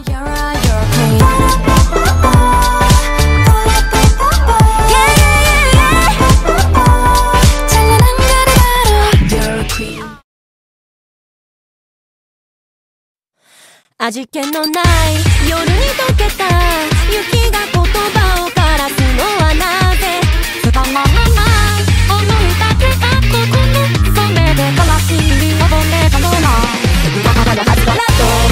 味気のない夜に溶けた雪が言葉を枯らすのはなぜ。つかまらない思いだけがここの染めで悲しみをぼめたのな仲間のはずだと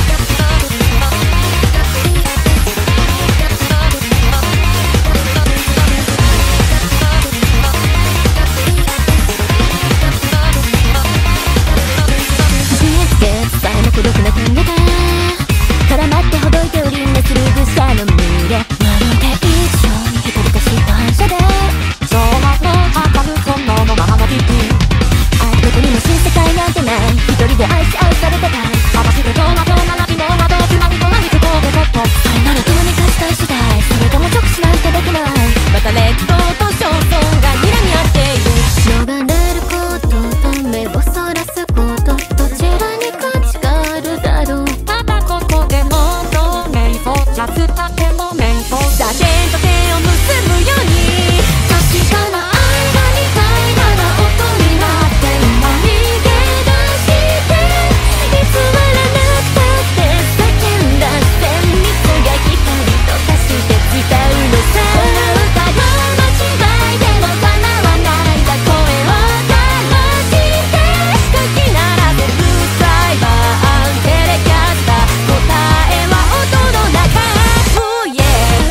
さえも孤独な点が絡まってほどいておりんでする草の群れまるで一緒に光かした反射で昭和の赤るこのままの日々どこにも新世界なんてない一人で愛し愛されてたい幅広どんなどんなラビも窓つまみと何かこうでとっとそれならどうにかしたい次第それでも直視なんてできないまた劣等と焦燥が睨み合っている逃れることと目をそらすことどちらに価値があるだろうただここでもっと瞑想じゃつたっても瞑想だ手と手を結ぶように確かな愛が見たいなら音になって今逃げ出して偽らなくたって叫んだ旋律が光と化して使うのさこの歌が間違いでも叶わないだ声を枯らして書きならせるサイバーテレキャスター答えは音の中 Oh yeah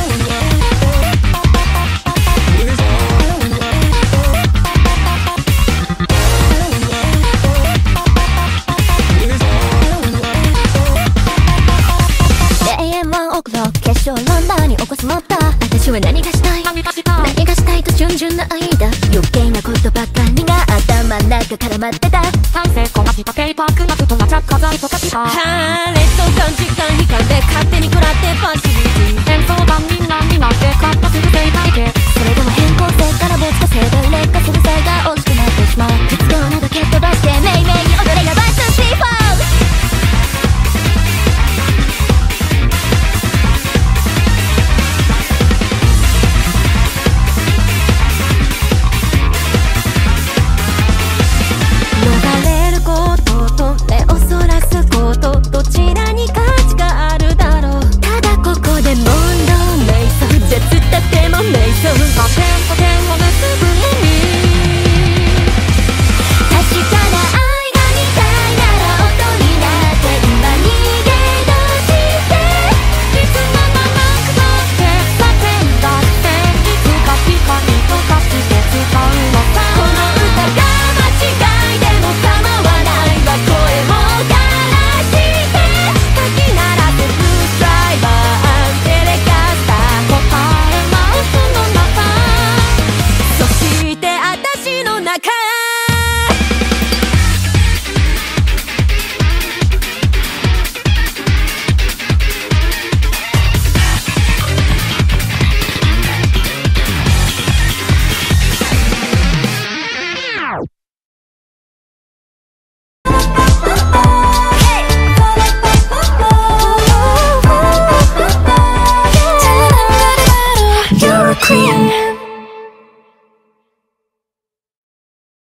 永遠ワンオクロック決勝ランナーに起こすもった私は何がしたい何がしたいと順々な間余計なことばかりが頭の中絡まってた反省こなしたペーパークラフトな着火剤とかしたハーレット感じ